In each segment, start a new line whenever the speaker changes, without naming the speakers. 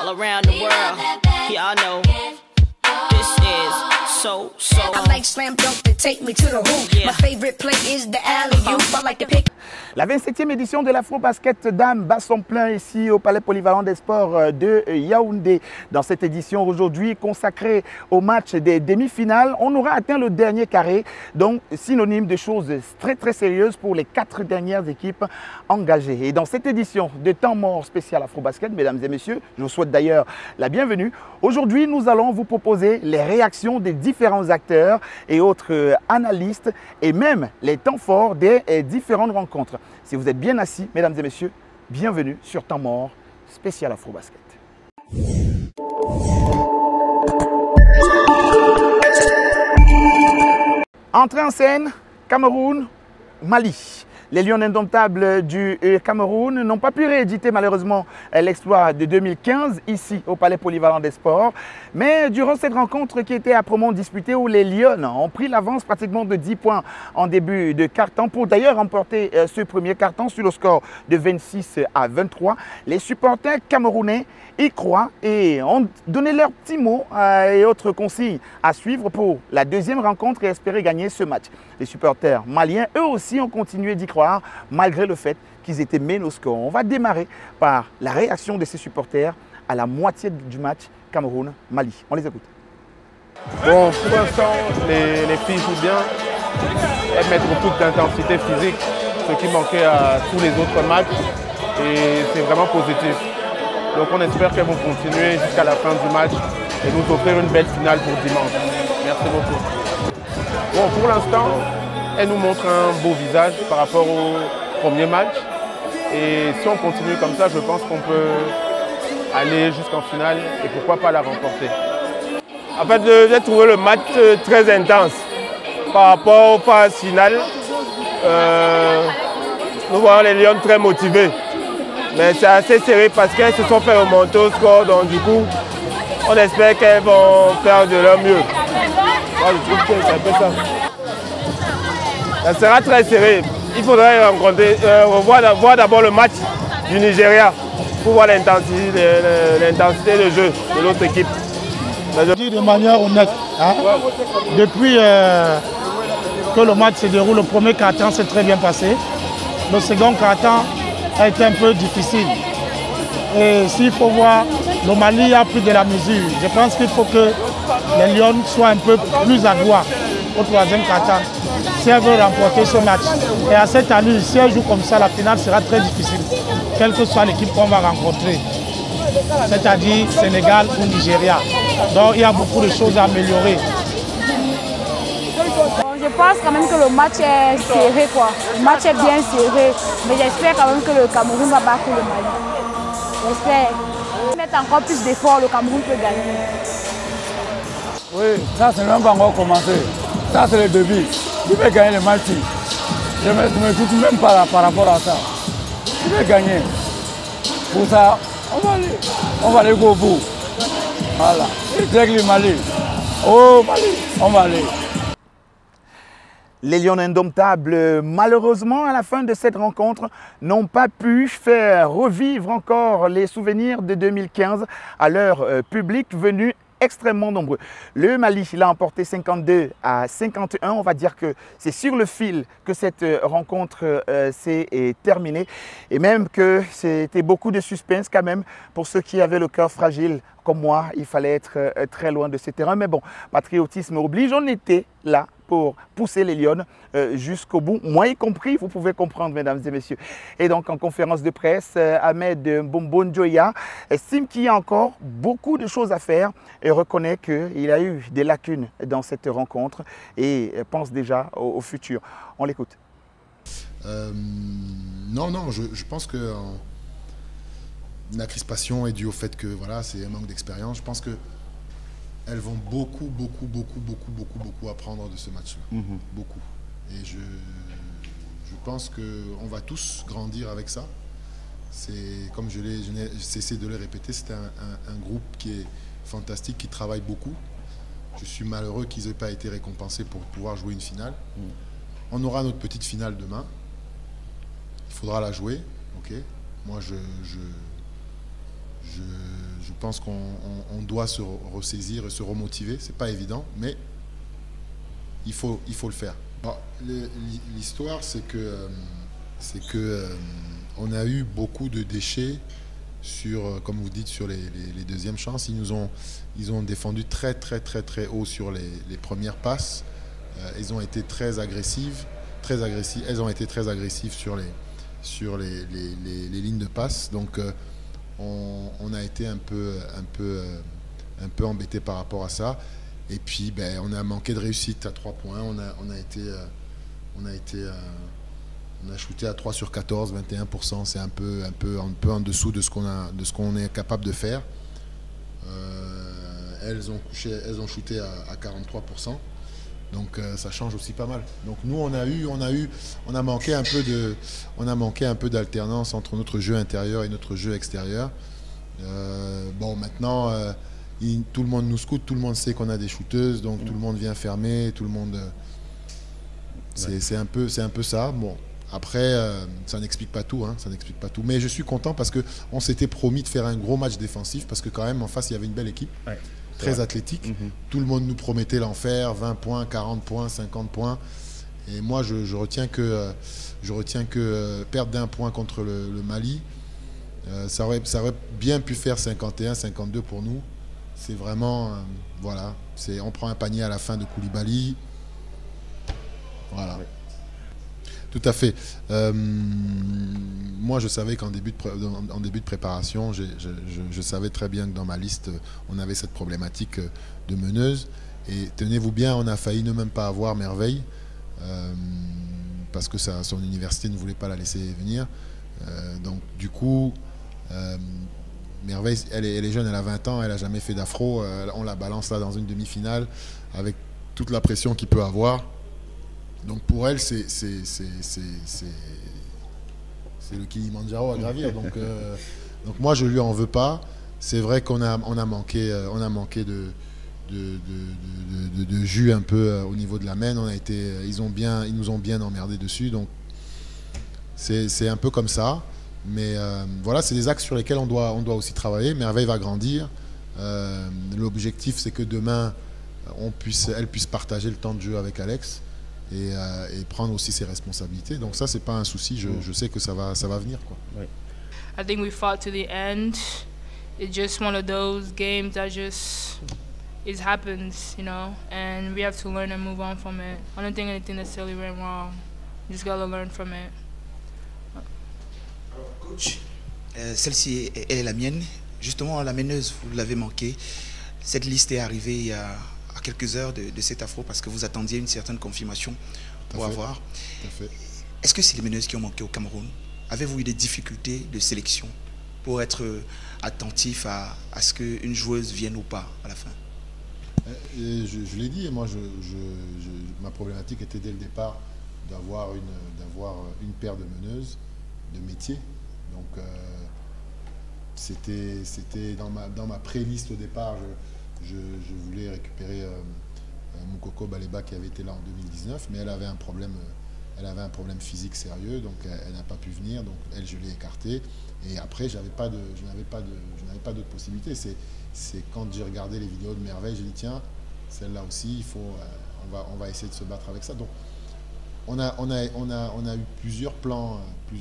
all around the world. Y'all know this is so.
I like slam dunk to take me to the hoop. My favorite play is the alley-oop. I like to pick.
La 27e édition de l'Afro-Basket Dame bat son plein ici au Palais Polyvalent des Sports de Yaoundé. Dans cette édition aujourd'hui consacrée au match des demi-finales, on aura atteint le dernier carré, donc synonyme de choses très sérieuses pour les 4 dernières équipes engagées. Et dans cette édition de temps mort spécial Afro-Basket, mesdames et messieurs, je vous souhaite d'ailleurs la bienvenue. Aujourd'hui, nous allons vous proposer les réactions des différents acteurs et autres analystes et même les temps forts des différentes rencontres. Si vous êtes bien assis, mesdames et messieurs, bienvenue sur Temps Mort spécial Afro-Basket. Entrée en scène, Cameroun, Mali. Les Lions indomptables du Cameroun n'ont pas pu rééditer malheureusement l'exploit de 2015 ici au Palais Polyvalent des Sports. Mais durant cette rencontre qui était âprement disputée où les Lions ont pris l'avance pratiquement de 10 points en début de quart-temps pour d'ailleurs remporter ce premier quart-temps sur le score de 26-23, les supporters camerounais y croient et ont donné leurs petits mots et autres consignes à suivre pour la deuxième rencontre et espérer gagner ce match. Les supporters maliens, eux aussi, ont continué d'y croire malgré le fait qu'ils étaient menés au score. On va démarrer par la réaction de ces supporters à la moitié du match Cameroun-Mali. On les écoute.
Bon, pour l'instant, les filles jouent bien. Elles mettent beaucoup d'intensité physique, ce qui manquait à tous les autres matchs. Et c'est vraiment positif. Donc on espère qu'elles vont continuer jusqu'à la fin du match et nous offrir une belle finale pour dimanche. Merci beaucoup. Bon, pour l'instant, elle nous montre un beau visage par rapport au premier match. Et si on continue comme ça, je pense qu'on peut aller jusqu'en finale et pourquoi pas la remporter.
En fait, j'ai trouvé le match très intense par rapport aux phases finales. Nous voyons les Lions très motivés. Mais c'est assez serré parce qu'elles se sont fait remonter au score. Donc du coup, on espère qu'elles vont faire de leur mieux. Moi, je trouve que c'est un peu ça. Ça sera très serré. Il faudrait voir d'abord le match du Nigeria pour voir l'intensité de jeu de l'autre équipe.
De manière honnête, hein, depuis que le match se déroule, le premier quart-temps s'est très bien passé. Le second quart-temps a été un peu difficile. Et s'il faut voir, le Mali a pris de la mesure. Je pense qu'il faut que les Lions soient un peu plus adroits au troisième quart-temps si elles veulent remporter ce match. Et à cette allure, si elles jouent comme ça, la finale sera très difficile, quelle que soit l'équipe qu'on va rencontrer, c'est-à-dire Sénégal ou Nigeria. Donc il y a beaucoup de choses à améliorer.
Je pense quand même que le match est serré, quoi. Le match est bien serré, mais j'espère quand même que le Cameroun va battre le Mali. J'espère. Mettre encore plus d'efforts, le Cameroun peut gagner.
Oui, ça c'est même pas encore commencé. Ça c'est le début. Il va gagner le match. Je ne m'écoute même pas par rapport à ça. Il va gagner. Pour ça, on va aller au bout. Voilà. Et direct le Mali. Oh Mali, on va aller.
Les Lions indomptables, malheureusement, à la fin de cette rencontre, n'ont pas pu faire revivre encore les souvenirs de 2015 à leur public venu extrêmement nombreux. Le Mali l'a emporté 52-51. On va dire que c'est sur le fil que cette rencontre s'est terminée. Et même que c'était beaucoup de suspense quand même pour ceux qui avaient le cœur fragile. Comme moi, il fallait être très loin de ce terrain. Mais bon, patriotisme oblige, on était là pour pousser les Lions jusqu'au bout, moi y compris, vous pouvez comprendre, mesdames et messieurs. Et donc, en conférence de presse, Ahmed Bombon-Djoya estime qu'il y a encore beaucoup de choses à faire et reconnaît qu'il a eu des lacunes dans cette rencontre et pense déjà au futur. On l'écoute.
Non, je pense que la crispation est due au fait que voilà, c'est un manque d'expérience. Je pense que elles vont beaucoup apprendre de ce match-là. Beaucoup. Et je pense qu'on va tous grandir avec ça. C'est, comme je n'ai cessé de le répéter, c'est un groupe qui est fantastique, qui travaille beaucoup. Je suis malheureux qu'ils n'aient pas été récompensés pour pouvoir jouer une finale. On aura notre petite finale demain. Il faudra la jouer. Okay. Moi, je pense qu'on doit se ressaisir et se remotiver. C'est pas évident, mais il faut le faire. Bon, l'histoire, c'est que on a eu beaucoup de déchets sur, comme vous dites, sur les deuxièmes chances. Ils ont défendu très haut sur les premières passes. Ils ont été très agressives. Elles ont été très agressives sur les lignes de passe. Donc on a été un peu embêté par rapport à ça. Et puis on a manqué de réussite à 3 points. On a shooté à 3 sur 14, 21%. C'est un peu en dessous de ce qu'on est capable de faire. Elles ont shooté à 43%. Donc ça change aussi pas mal. Donc nous on a manqué un peu d'alternance entre notre jeu intérieur et notre jeu extérieur. Bon, maintenant tout le monde nous scoute, tout le monde sait qu'on a des shooteuses, donc tout le monde vient fermer, tout le monde. C'est un peu ça. Bon, après ça n'explique pas tout, ça n'explique pas tout. Mais je suis content parce que on s'était promis de faire un gros match défensif parce que quand même en face il y avait une belle équipe. Ouais. Très athlétique. Tout le monde nous promettait l'enfer, 20 points, 40 points, 50 points. Et moi, je retiens que perdre d'1 point contre le Mali, ça aurait bien pu faire 51, 52 pour nous. C'est vraiment, voilà, on prend un panier à la fin de Koulibaly. Voilà. Tout à fait. Moi, je savais qu'en début de préparation, je savais très bien que dans ma liste, on avait cette problématique de meneuse. Et tenez-vous bien, on a failli ne même pas avoir Merveille, parce que son université ne voulait pas la laisser venir. Donc, du coup, Merveille, elle est jeune, elle a 20 ans, elle n'a jamais fait d'afro. On la balance là dans une demi-finale avec toute la pression qu'il peut avoir. Donc pour elle, c'est le Kilimandjaro à gravir. Donc moi, je lui en veux pas. C'est vrai qu'on a manqué de jus un peu au niveau de la main. Ils nous ont bien emmerdé dessus. Donc c'est un peu comme ça. Mais voilà, c'est des axes sur lesquels on doit aussi travailler. Merveille va grandir. L'objectif, c'est que demain, elle puisse partager le temps de jeu avec Alex. Et prendre aussi ses responsabilités. Donc ça, c'est pas un souci. Je sais que ça va venir, quoi. Oui.
I think we fought to the end. It's just one of those games that it happens, you know, and we have to learn and move on from it. I don't think anything necessarily went wrong. You just gotta learn from it.
Alors, coach, celle-ci, elle est la mienne. Justement, la meneuse, vous l'avez manqué. Cette liste est arrivée il y a quelques heures de cet afro parce que vous attendiez une certaine confirmation pour avoir. Est-ce que c'est les meneuses qui ont manqué au Cameroun? Avez-vous eu des difficultés de sélection pour être attentif à ce qu'une joueuse vienne ou pas à la fin?
Je l'ai dit, moi ma problématique était dès le départ d'avoir une paire de meneuses de métier. Donc c'était dans ma pré-liste au départ. Je voulais récupérer Moukoko Baleba qui avait été là en 2019, mais elle avait un problème physique sérieux, donc elle n'a pas pu venir, donc elle, je l'ai écartée. Et après, je n'avais pas d'autre possibilité. C'est quand j'ai regardé les vidéos de Merveille, j'ai dit tiens, celle-là aussi, on va essayer de se battre avec ça. Donc on a eu plusieurs plans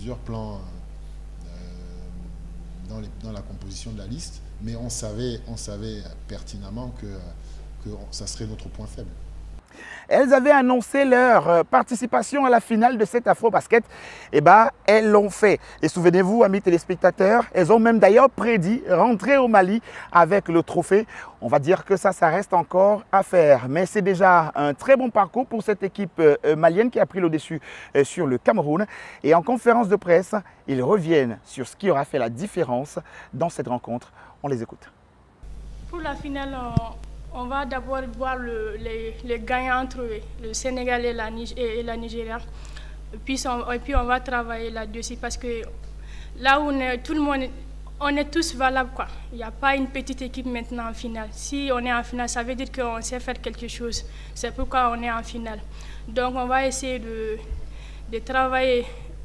dans la composition de la liste. Mais on savait pertinemment que ça serait notre point faible.
Elles avaient annoncé leur participation à la finale de cet Afro-Basket. Eh bien, elles l'ont fait. Et souvenez-vous, amis téléspectateurs, elles ont même d'ailleurs prédit rentrer au Mali avec le trophée. On va dire que ça reste encore à faire. Mais c'est déjà un très bon parcours pour cette équipe malienne qui a pris le dessus sur le Cameroun. Et en conférence de presse, ils reviennent sur ce qui aura fait la différence dans cette rencontre. On les écoute.
Pour la finale, on va d'abord voir les gagnants entre le Sénégal et la Nigeria. Et puis on va travailler là-dessus parce que là où on est tous valables, quoi. Il n'y a pas une petite équipe maintenant en finale. Si on est en finale, ça veut dire qu'on sait faire quelque chose. C'est pourquoi on est en finale. Donc on va essayer de travailler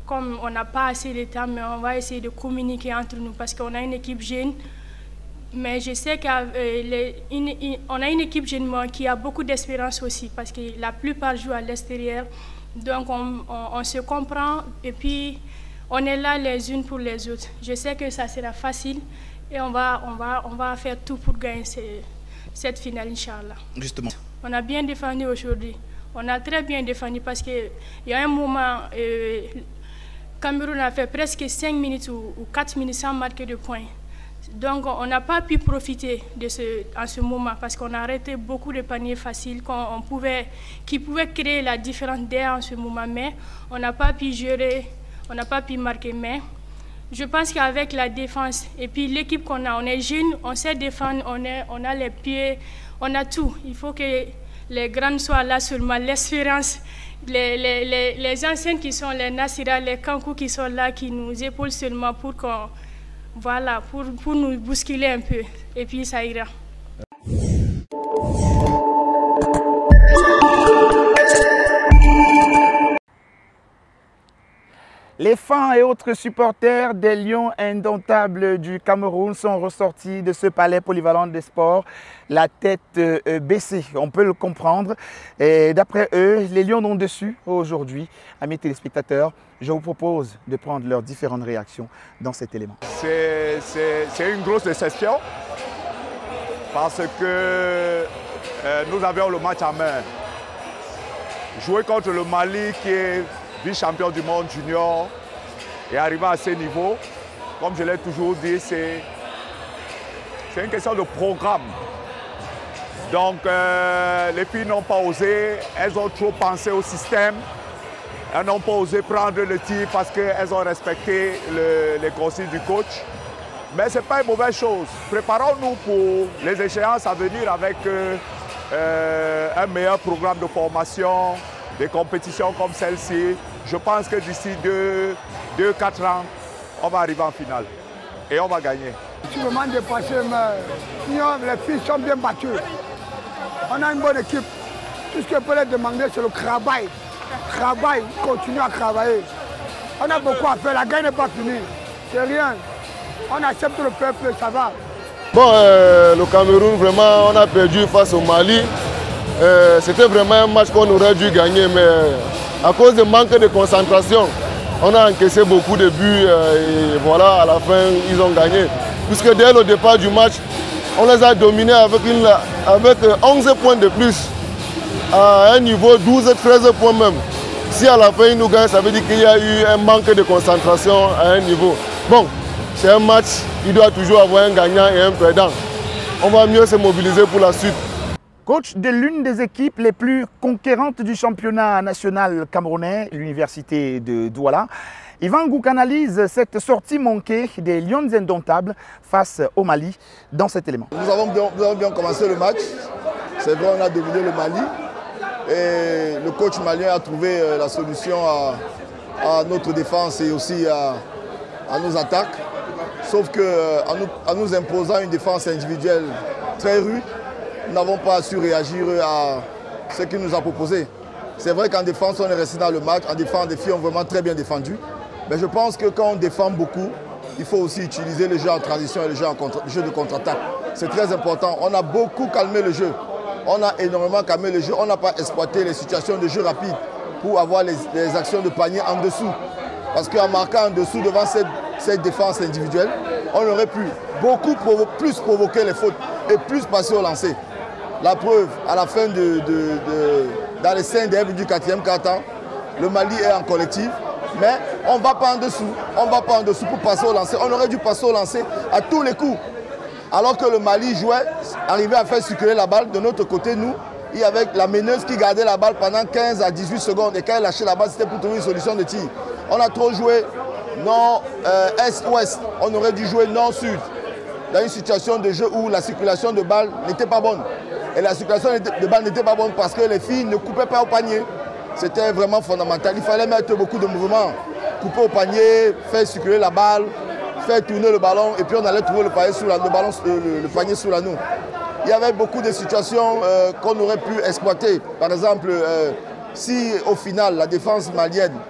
comme on n'a pas assez de temps, mais on va essayer de communiquer entre nous parce qu'on a une équipe jeune. Mais je sais qu'on a une équipe jeune qui a beaucoup d'espérance aussi parce que la plupart jouent à l'extérieur. Donc on se comprend et puis on est là les unes pour les autres. Je sais que ça sera facile et on va faire tout pour gagner cette finale, Inch'Allah.
Justement.
On a bien défendu aujourd'hui. On a très bien défendu parce qu'il y a un moment, Cameroun a fait presque 5 minutes ou 4 minutes sans marquer de points. Donc on n'a pas pu profiter de ce moment parce qu'on a arrêté beaucoup de paniers faciles qui pouvaient créer la différence d'air en ce moment, mais on n'a pas pu gérer, on n'a pas pu marquer. Mais je pense qu'avec la défense et puis l'équipe qu'on a, on est jeune, on sait défendre, on a les pieds, on a tout. Il faut que les grands soient là seulement, l'espérance, les anciens qui sont les Nassira, les Kankou qui sont là, qui nous épaulent seulement pour qu'on... Voilà, pour nous bousculer un peu, et puis ça ira.
Les fans et autres supporters des Lions indomptables du Cameroun sont ressortis de ce palais polyvalent des sports, la tête baissée, on peut le comprendre. Et d'après eux, les Lions ont dessus aujourd'hui. Amis téléspectateurs, je vous propose de prendre leurs différentes réactions dans cet élément.
C'est une grosse déception parce que nous avions le match en main. Jouer contre le Mali qui est vice-champion du monde junior et arriver à ce niveau, comme je l'ai toujours dit, c'est une question de programme. Donc les filles n'ont pas osé, elles ont trop pensé au système, elles n'ont pas osé prendre le tir parce qu'elles ont respecté les consignes du coach. Mais ce n'est pas une mauvaise chose. Préparons-nous pour les échéances à venir avec un meilleur programme de formation, des compétitions comme celle-ci. Je pense que d'ici 2-4 ans, on va arriver en finale et on va gagner.
Sûrement dépassé, mais les filles sont bien battues. On a une bonne équipe. Tout ce que je peux leur demander, c'est le travail. Travail, continue à travailler. On a beaucoup à faire, la guerre n'est pas finie. C'est rien. On accepte le peuple, ça va.
Bon, le Cameroun, vraiment, on a perdu face au Mali. C'était vraiment un match qu'on aurait dû gagner, mais à cause du manque de concentration, on a encaissé beaucoup de buts et voilà, à la fin, ils ont gagné. Puisque dès le départ du match, on les a dominés avec 11 points de plus, à un niveau 12-13 points même. Si à la fin, ils nous gagnent, ça veut dire qu'il y a eu un manque de concentration à un niveau. Bon, c'est un match, il doit toujours avoir un gagnant et un perdant. On va mieux se mobiliser pour la suite.
Coach de l'une des équipes les plus conquérantes du championnat national camerounais, l'université de Douala, Yvan Gouk analyse cette sortie manquée des Lions indomptables face au Mali dans cet élément.
Nous avons bien commencé le match. C'est vrai, on a dominé le Mali. Et le coach malien a trouvé la solution à notre défense et aussi à nos attaques. Sauf qu'en nous imposant une défense individuelle très rude, nous n'avons pas su réagir à ce qu'il nous a proposé. C'est vrai qu'en défense, on est resté dans le match. En défense, les filles ont vraiment très bien défendu. Mais je pense que quand on défend beaucoup, il faut aussi utiliser le jeu en transition et le jeu de contre-attaque. C'est très important. On a beaucoup calmé le jeu. On a énormément calmé le jeu. On n'a pas exploité les situations de jeu rapide pour avoir les actions de panier en dessous. Parce qu'en marquant en dessous devant cette défense individuelle, on aurait pu beaucoup plus provoquer les fautes et plus passer au lancer. La preuve, à la fin dans les 5 derniers du 4e quart-temps, le Mali est en collectif, mais on ne va pas en dessous. On ne va pas en dessous pour passer au lancer. On aurait dû passer au lancer à tous les coups. Alors que le Mali jouait, arrivait à faire circuler la balle. De notre côté, nous, il y avait la meneuse qui gardait la balle pendant 15 à 18 secondes. Et quand elle lâchait la balle, c'était pour trouver une solution de tir. On a trop joué nord-est-ouest. On aurait dû jouer nord-sud. Dans une situation de jeu où la circulation de balles n'était pas bonne. Et la circulation de balles n'était pas bonne parce que les filles ne coupaient pas au panier. C'était vraiment fondamental. Il fallait mettre beaucoup de mouvements. Couper au panier, faire circuler la balle, faire tourner le ballon et puis on allait trouver le panier sous l'anneau. Il y avait beaucoup de situations qu'on aurait pu exploiter. Par exemple, si au final la défense malienne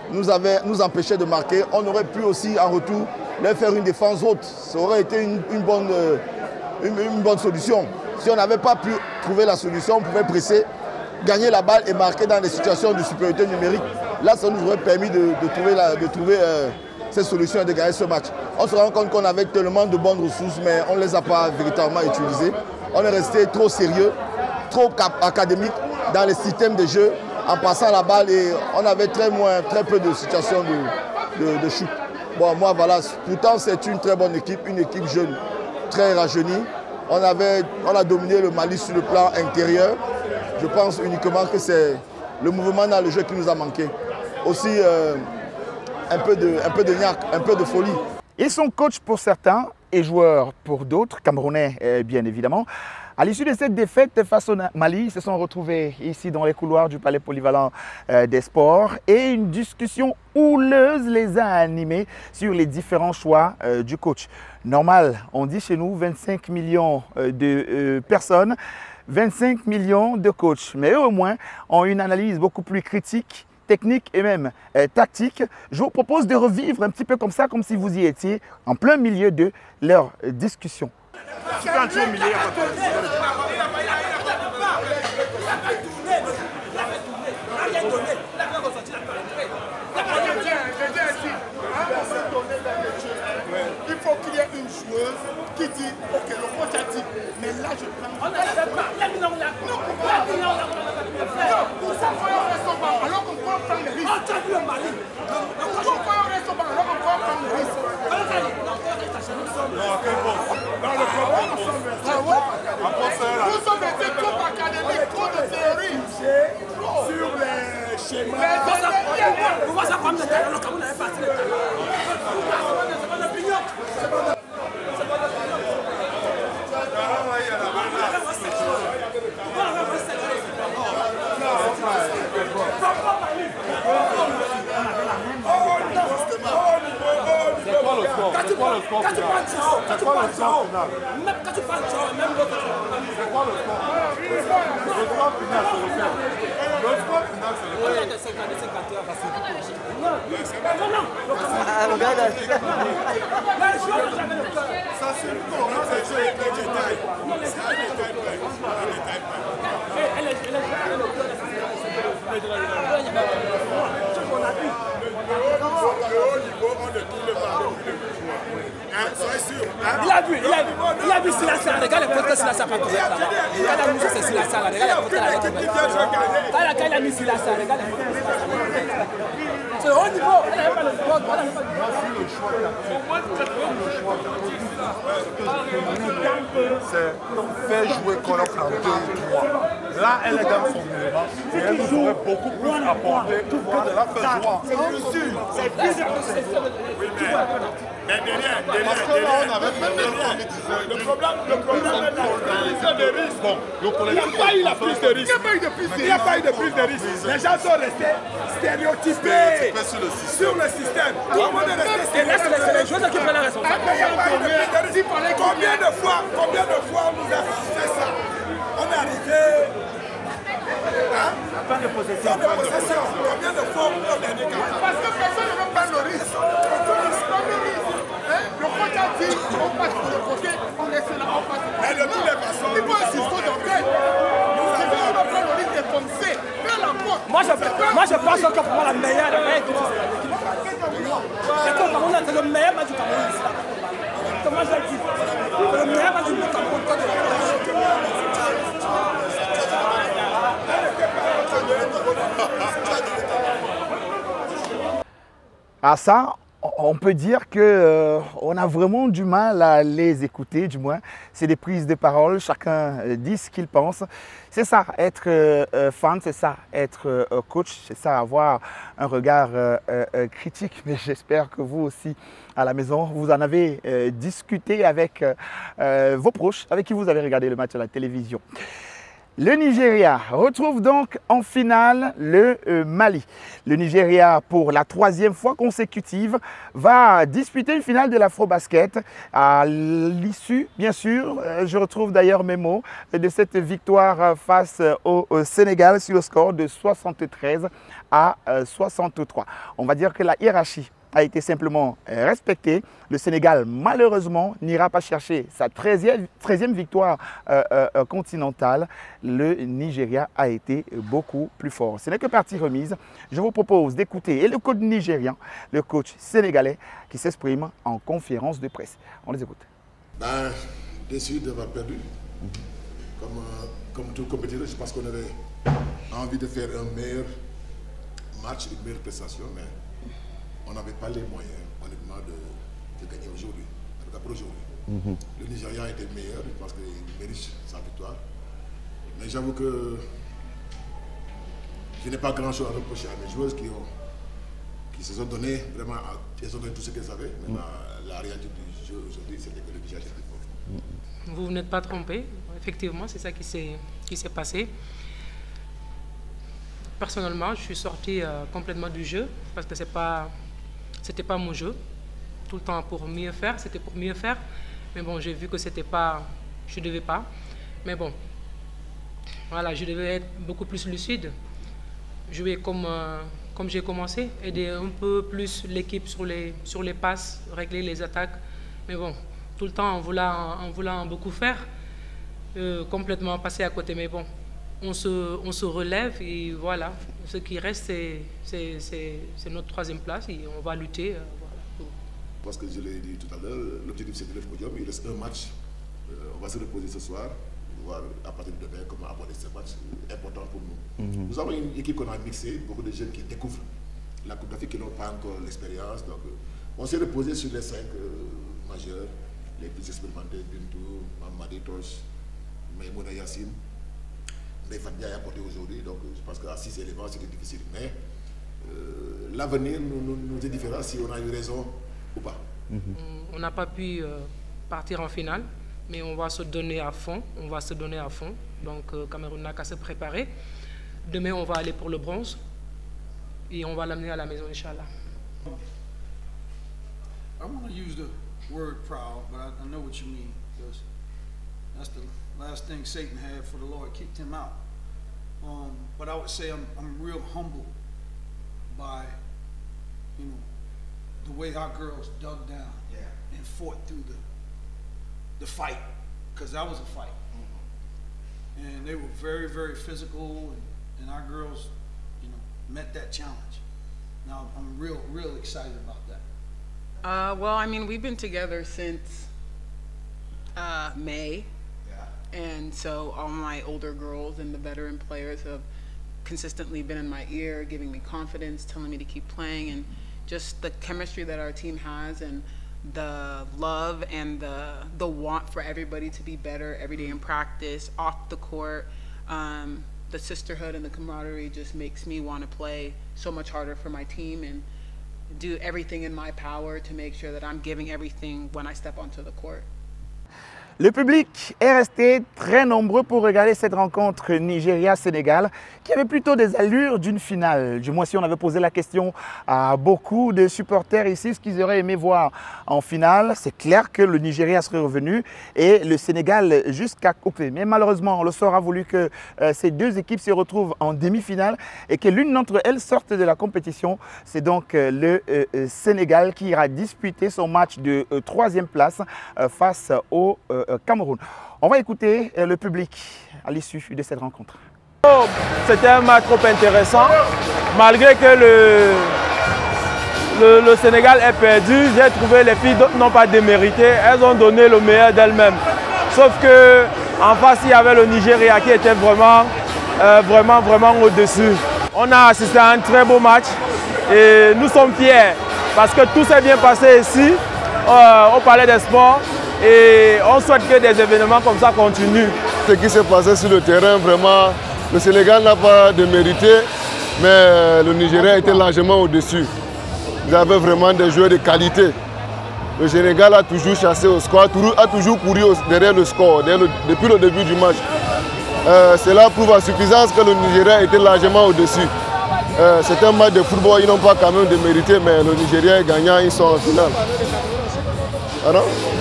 nous empêchait de marquer, on aurait pu aussi en retour leur faire une défense haute. Ça aurait été une bonne solution. Si on n'avait pas pu trouver la solution, on pouvait presser, gagner la balle et marquer dans des situations de supériorité numérique. Là, ça nous aurait permis de trouver cette solution et de gagner ce match. On se rend compte qu'on avait tellement de bonnes ressources, mais on ne les a pas véritablement utilisées. On est resté trop sérieux, trop académique dans les systèmes de jeu, en passant la balle et on avait très peu de situations de shoot. Bon, moi, voilà, pourtant, c'est une très bonne équipe, une équipe jeune, très rajeunie. On a dominé le Mali sur le plan intérieur. Je pense uniquement que c'est le mouvement dans le jeu qui nous a manqué. Aussi, un peu de niaque, un peu de folie.
Ils sont coachs pour certains et joueurs pour d'autres, Camerounais bien évidemment. À l'issue de cette défaite face au Mali, ils se sont retrouvés ici dans les couloirs du Palais Polyvalent des Sports et une discussion houleuse les a animés sur les différents choix du coach. Normal, on dit chez nous 25 millions de personnes, 25 millions de coachs, mais eux au moins ont une analyse beaucoup plus critique, technique et même tactique. Je vous propose de revivre un petit peu comme ça, comme si vous y étiez en plein milieu de leur discussion.
Il faut qu'il y ait une joueuse qui dit ok, le coach a dit, mais là je prends. On ne fait pas. Alors qu'on peut prendre le risque. On a vu le Mali. Pourquoi on reste au banc alors qu'on peut prendre le risque? Non, c'est bon. Dans le problème, nous sommes été trop académiques, trop de théorie sur les schémas. On voit ça comme le Cameroun avait passé le c'est pas l'opinion. Quand tu prends Chao, même quand tu prends Chao, même l'autre. C'est quoi le score? Le score final, c'est lequel? Le score final, c'est lequel? C'est 50-51 parce que ça, c'est le corps. C'est un détail. C'est un détail près. Un détail Le haut niveau, on ne tourne pas depuis le joueur. Soyez sûr. Il a vu Silassa, regarde les potes Silassa pas correct. Regarde la musique, c'est Silassa, regarde les potes là. Quand il a mis Silassa, regarde les potes Silassa. C'est le haut niveau. Il n'avait pas le sport.
C'est faire jouer Coloc en 2-3. Là, elle est dans son élément. Et elle nous aurait beaucoup plus apporté que de la faire jouer. C'est sûr. C'est plus mais derrière, le problème est la prise de risque. Il n'y a pas eu la prise de risque. Il n'y a pas eu de prise de risque. Les gens sont restés stéréotypés sur le système. Tout le monde est resté stéréotypé. C'est les joueurs qui prennent la responsabilité. Combien de fois on nous a fait ça? On est arrivé. Pas de possession. Combien de fois on a dernier quart? Parce que personne ne veut prendre le risque. Le coach a dit, on passe sur le côté, on reste là, on passe. Mais de toutes les façons, il faut insister d'orgueil. Nous avons prendre le risque de foncer, faire la porte.
Moi je pense que pour moi la meilleure équipe, c'est que Cameroun, c'est le meilleur match du Cameroun ici. Comment je le dis? C'est le meilleur match du Cameroun.
À ça, on peut dire qu'on a vraiment du mal à les écouter, du moins. C'est des prises de parole, chacun dit ce qu'il pense. C'est ça, être fan, c'est ça, être coach, c'est ça, avoir un regard critique. Mais j'espère que vous aussi, à la maison, vous en avez discuté avec vos proches, avec qui vous avez regardé le match à la télévision. Le Nigeria retrouve donc en finale le Mali. Le Nigeria, pour la 3e fois consécutive, va disputer une finale de l'Afrobasket. À l'issue, bien sûr, je retrouve d'ailleurs mes mots, de cette victoire face au Sénégal sur le score de 73 à 63. On va dire que la hiérarchie a été simplement respectée. Le Sénégal, malheureusement, n'ira pas chercher sa 13e victoire continentale. Le Nigeria a été beaucoup plus fort. Ce n'est que partie remise. Je vous propose d'écouter le coach nigérian, le coach sénégalais, qui s'exprime en conférence de presse. On les écoute.
Déçu d'avoir perdu. Comme tout compétiteur, je pense qu'on avait envie de faire un meilleur match, une meilleure prestation, mais on n'avait pas les moyens, honnêtement, de gagner aujourd'hui. En tout cas pour aujourd'hui. Le Nigeria était meilleur, je pense qu'il mérite sa victoire. Mais j'avoue que je n'ai pas grand-chose à reprocher à mes joueuses qui se sont donné vraiment, elles ont donné tout ce qu'elles avaient. Mais la réalité du jeu aujourd'hui, c'était que le Nigeria était fort.
Vous n'êtes pas trompé, effectivement, c'est ça qui s'est passé. Personnellement, je suis sorti complètement du jeu parce que c'était pas mon jeu. Tout le temps pour mieux faire, c'était pour mieux faire. Mais bon, j'ai vu que c'était pas, je devais pas. Mais bon, voilà, je devais être beaucoup plus lucide. Jouer comme j'ai commencé, aider un peu plus l'équipe sur les passes, régler les attaques. Mais bon, tout le temps en voulant beaucoup faire, complètement passer à côté. Mais bon, on se relève et voilà. Ce qui reste, c'est notre 3e place et on va lutter. Voilà.
Parce que je l'ai dit tout à l'heure, l'objectif c'est de le podium. Il reste un match. On va se reposer ce soir, voir à partir de demain comment aborder ce match important pour nous. Nous avons une équipe qu'on a mixée, beaucoup de jeunes qui découvrent la Coupe d'Afrique qui n'ont pas encore l'expérience. Donc on s'est reposé sur les 5 majeurs, les plus expérimentés, Bintou, Mamadi Tosh, Maïmouna Yassine. Mais Fadia a apporté aujourd'hui, donc je pense qu'à 6 éléments c'était difficile. Mais l'avenir nous est différent si on a eu raison ou pas.
On n'a pas pu partir en finale, mais on va se donner à fond. Donc Cameroun n'a qu'à se préparer. Demain, on va aller pour le bronze et on va l'amener à la maison, Inch'Allah.
I want to use the word proud, but I know what you mean, because that's the last thing Satan had for the Lord, kicked him out. But I would say I'm real humbled by, the way our girls dug down and fought through the fight, because that was a fight. And they were very, very physical, and our girls, met that challenge. Now I'm real excited about that.
Well, I mean, we've been together since May. And so all my older girls and the veteran players have consistently been in my ear, giving me confidence, telling me to keep playing, and just the chemistry that our team has and the love and the want for everybody to be better every day in practice, off the court. The sisterhood and the camaraderie just makes me want to play so much harder for my team and do everything in my power to make sure that I'm giving everything when I step onto the court.
Le public est resté très nombreux pour regarder cette rencontre Nigeria-Sénégal qui avait plutôt des allures d'une finale. Du moins, si on avait posé la question à beaucoup de supporters ici, ce qu'ils auraient aimé voir en finale, c'est clair que le Nigeria serait revenu et le Sénégal jusqu'à couper. Mais malheureusement, le sort a voulu que ces deux équipes se retrouvent en demi-finale et que l'une d'entre elles sorte de la compétition. C'est donc le Sénégal qui ira disputer son match de 3e place face au Cameroun. On va écouter le public à l'issue de cette rencontre.
C'était un match trop intéressant. Malgré que le Sénégal est perdu, j'ai trouvé les filles n'ont pas démérité. Elles ont donné le meilleur d'elles-mêmes. Sauf qu'en face, il y avait le Nigeria qui était vraiment au-dessus. On a assisté à un très beau match et nous sommes fiers parce que tout s'est bien passé ici au Palais des Sports. Et on souhaite que des événements comme ça continuent.
Ce qui s'est passé sur le terrain, vraiment, le Sénégal n'a pas de mérité, mais le Nigeria était largement au-dessus. Ils avaient vraiment des joueurs de qualité. Le Sénégal a toujours chassé au score, a toujours couru derrière le score, depuis le début du match. Cela prouve à suffisance que le Nigeria était largement au-dessus. C'est un match de football, ils n'ont pas quand même de mérité, mais le Nigeria est gagnant, ils sont en finale. Pardon?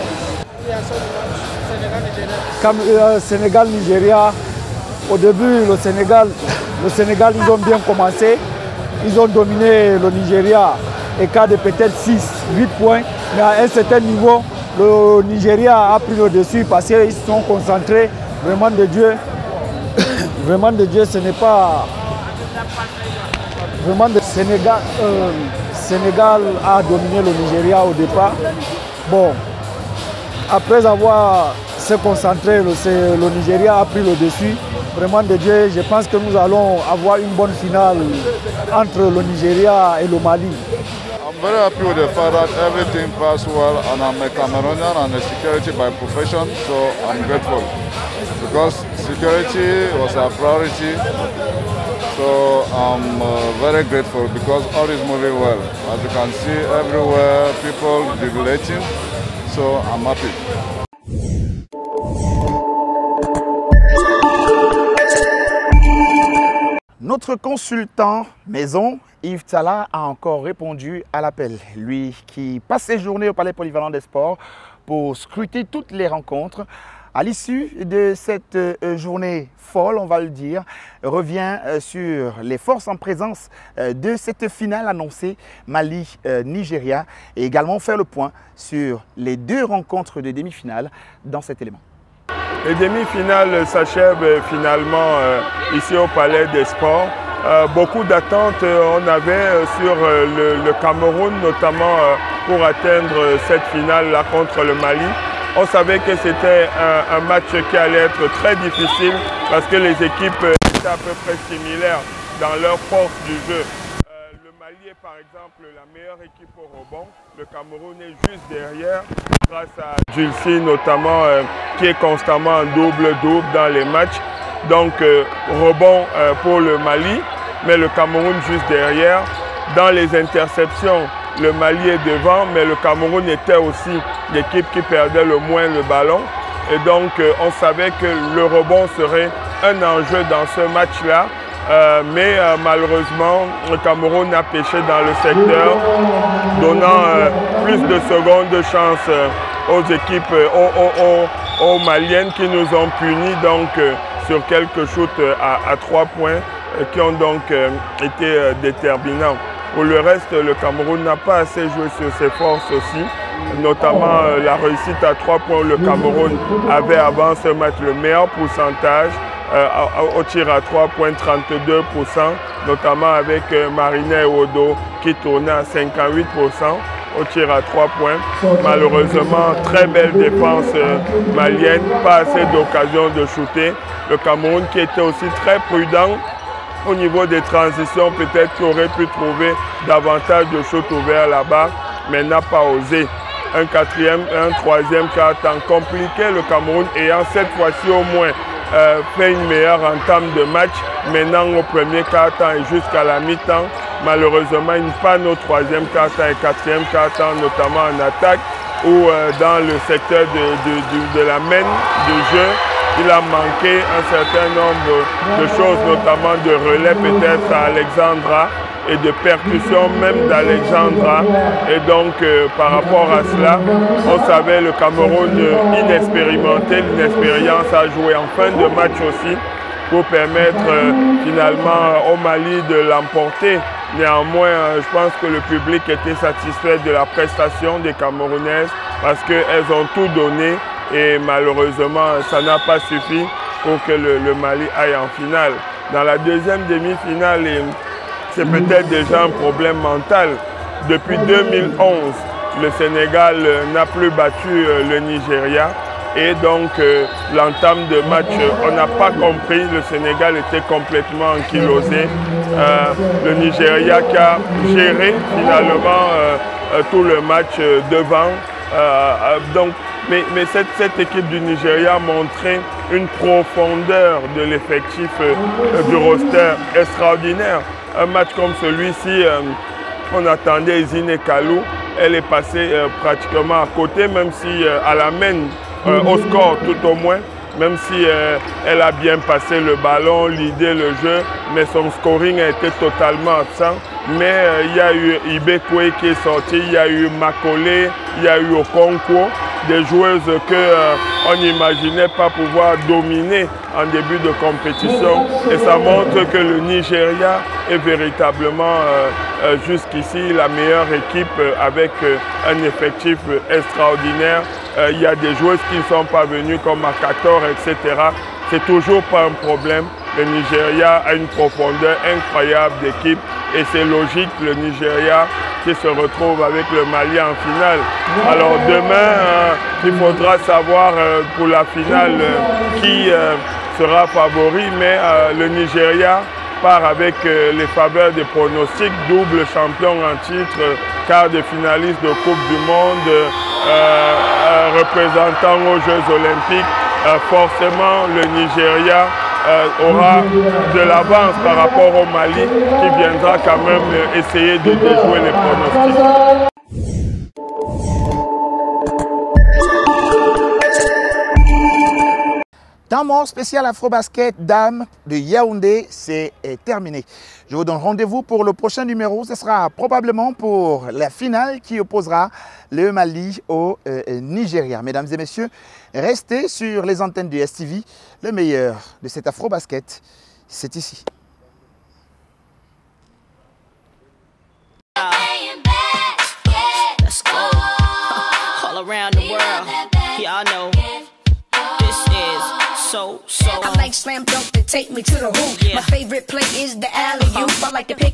Comme Sénégal-Nigeria, au début, le Sénégal, ils ont bien commencé. Ils ont dominé le Nigeria, écart de peut-être 6-8 points. Mais à un certain niveau, le Nigeria a pris le dessus parce qu'ils se sont concentrés. Vraiment de Dieu, ce n'est pas... Vraiment, le Sénégal a dominé le Nigeria au départ. Bon, après avoir se concentré, le Nigeria a pris le dessus. Vraiment de Dieu, je pense que nous allons avoir une bonne finale entre le Nigeria et le Mali.
I'm very happy with the fact that everything passed well, and I'm a Cameroonian and a security by profession, so I'm grateful. Because security was our priority, so I'm very grateful because all is moving well. As you can see everywhere, people jubilating, so I'm happy.
Notre consultant maison, Yves Tala, a encore répondu à l'appel. Lui qui passe ses journées au Palais Polyvalent des Sports pour scruter toutes les rencontres. À l'issue de cette journée folle, on va le dire, revient sur les forces en présence de cette finale annoncée Mali-Nigeria et également faire le point sur les deux rencontres de demi-finale dans cet élément.
Les demi-finales s'achèvent finalement ici au Palais des Sports. Beaucoup d'attentes on avait sur le Cameroun, notamment pour atteindre cette finale-là contre le Mali. On savait que c'était un match qui allait être très difficile parce que les équipes étaient à peu près similaires dans leur force du jeu. Le Mali est par exemple la meilleure équipe au rebond. Le Cameroun est juste derrière grâce à Julsi notamment qui est constamment en double-double dans les matchs. Donc rebond pour le Mali, mais le Cameroun juste derrière. Dans les interceptions, le Mali est devant, mais le Cameroun était aussi l'équipe qui perdait le moins le ballon. Et donc, on savait que le rebond serait un enjeu dans ce match-là. Mais malheureusement, le Cameroun a pêché dans le secteur, donnant plus de secondes de chance aux équipes, aux Maliennes qui nous ont punis donc, sur quelques shoots à 3 points qui ont donc été déterminants. Pour le reste, le Cameroun n'a pas assez joué sur ses forces aussi, notamment la réussite à 3 points où le Cameroun avait avant ce match le meilleur pourcentage au tir à 3 points, 32%, notamment avec Marinet Odo qui tournait à 58% au tir à 3 points. Malheureusement, très belle défense malienne, pas assez d'occasions de shooter. Le Cameroun qui était aussi très prudent au niveau des transitions, peut-être qu'il aurait pu trouver davantage de shots ouverts là-bas, mais n'a pas osé. Un troisième quart-temps compliqué, le Cameroun ayant cette fois-ci au moins fait une meilleure entame de match, maintenant au premier quart-temps et jusqu'à la mi-temps. Malheureusement, une panne au troisième quart-temps et quatrième quart-temps, notamment en attaque, ou dans le secteur de la main du jeu. Il a manqué un certain nombre de choses, notamment de relais peut-être à Alexandra et de percussions même d'Alexandra. Et donc par rapport à cela, on savait le Cameroun inexpérimenté, l'inexpérience a joué en fin de match aussi pour permettre finalement au Mali de l'emporter. Néanmoins, je pense que le public était satisfait de la prestation des Camerounaises parce qu'elles ont tout donné. Et malheureusement, ça n'a pas suffi pour que le Mali aille en finale. Dans la deuxième demi-finale, c'est peut-être déjà un problème mental. Depuis 2011, le Sénégal n'a plus battu le Nigeria. Et donc, l'entame de match, on n'a pas compris. Le Sénégal était complètement ankylosé. Le Nigeria qui a géré finalement tout le match devant. Mais cette équipe du Nigeria a montré une profondeur de l'effectif du roster extraordinaire. Un match comme celui-ci, on attendait Zine Kalou. Elle est passée pratiquement à côté, même si elle amène au score tout au moins. même si elle a bien passé le ballon, l'idée, le jeu, mais son scoring a été totalement absent. Mais il y a eu Ibekwe qui est sorti, il y a eu Makole, il y a eu Okonkwo, des joueuses qu'on n'imaginait pas pouvoir dominer en début de compétition. Et ça montre que le Nigeria est véritablement jusqu'ici la meilleure équipe avec un effectif extraordinaire. Il y a des joueuses qui ne sont pas venues comme Akator, etc. C'est toujours pas un problème. Le Nigeria a une profondeur incroyable d'équipe et c'est logique, le Nigeria qui se retrouve avec le Mali en finale. Alors demain, il faudra savoir pour la finale qui sera favori, mais le Nigeria part avec les faveurs des pronostics, double champion en titre, quart de finaliste de Coupe du Monde, représentant aux Jeux Olympiques. Forcément, le Nigeria aura de l'avance par rapport au Mali qui viendra quand même essayer de déjouer les pronostics.
Temps mort spécial Afrobasket Dames de Yaoundé, c'est terminé. Je vous donne rendez-vous pour le prochain numéro. Ce sera probablement pour la finale qui opposera le Mali au Nigeria. Mesdames et messieurs, restez sur les antennes du STV. Le meilleur de cet Afrobasket, c'est ici.
Let's go. All around the world, y'all know this is so. I like slam dunk to take me to the hoop. My favorite play is the alley-oop. I like to pick